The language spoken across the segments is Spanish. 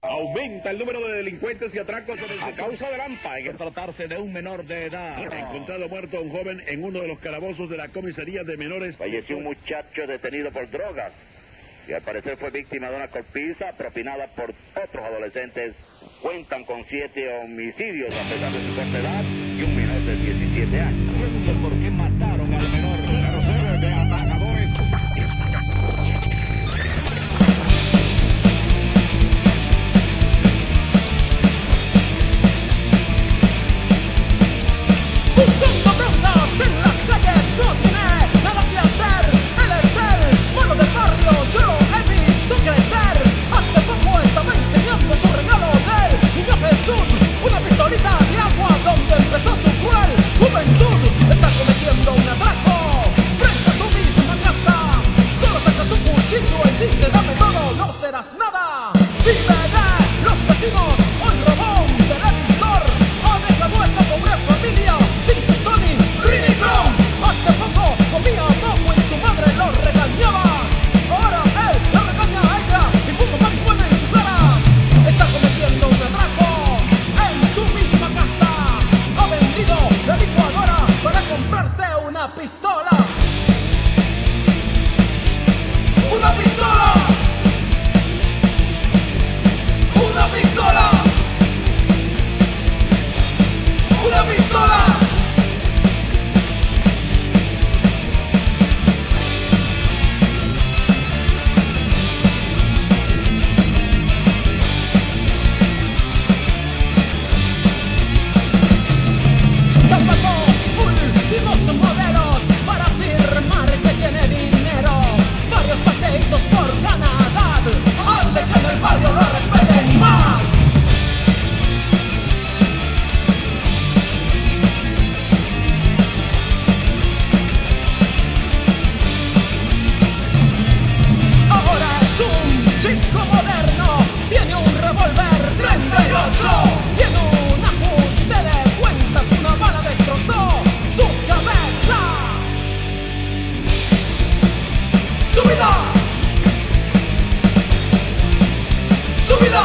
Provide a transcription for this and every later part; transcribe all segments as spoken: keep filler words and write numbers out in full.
Aumenta el número de delincuentes y atracos en el A causa del AMPA, hay que tratarse de un menor de edad. Encontrado muerto un joven en uno de los calabozos de la comisaría de menores. Falleció un muchacho detenido por drogas y al parecer fue víctima de una golpiza propinada por otros adolescentes. Cuentan con siete homicidios a pesar de su corta edad y un menor de diecisiete años. Pregunta por qué mataron al menor. Carrusel de atajadores. Buscando broncas en las calles, no tiene nada que hacer. Él es el malo del barrio, yo lo he visto crecer. Hace poco estaba enseñando su regalo del niño Jesús, una pistolita de agua donde empezó su cruel juventud. Está cometiendo un atraco frente a su misma casa. Solo saca su cuchillo y dice: dame todo, no serás nada. Vive de los vecinos, hoy robó un televisor. Ha dejado esa pobre familia sin su Sony Rinitron. Hace poco comía poco y su madre lo regañaba. Ahora él la regaña a ella y fuma marihuana en su cara. Está cometiendo un atraco en su misma casa. Ha vendido la licuadora para comprarse una pistola. ¡Una pistola! ¡Una pistola! ¡Una pistola! Tampoco últimos modelos para afirmar que tiene dinero. Varios paseitos por Canadá hace que en el barrio lo respeten más. Ahora es un chico moderno, tiene un revólver treinta y ocho, tiene un ajuste de cuentas, una bala destrozó su cabeza. ¡Su vida! ¡Su vida!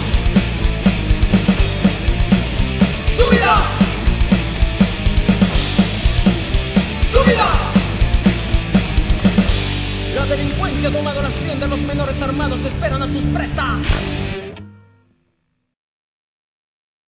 ¡Su vida! ¡Su vida! La delincuencia ha tomado las riendas, los menores armados esperan a sus presas.